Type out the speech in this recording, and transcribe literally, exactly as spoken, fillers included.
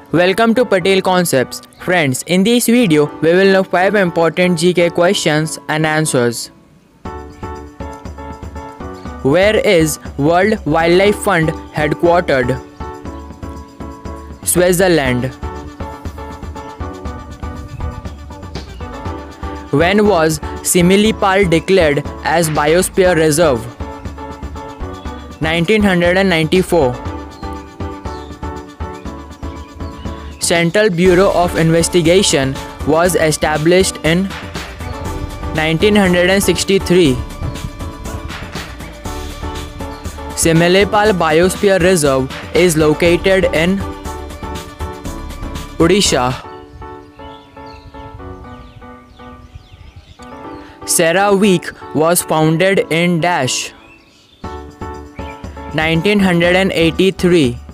Welcome to Patel Concepts. Friends, in this video, we will know five important G K questions and answers. Where is World Wildlife Fund headquartered? Switzerland. When was Similipal declared as Biosphere Reserve? nineteen ninety-four. Central Bureau of Investigation was established in nineteen sixty-three. Similipal Biosphere Reserve is located in Odisha. Sarah Week was founded in Dash nineteen eighty-three.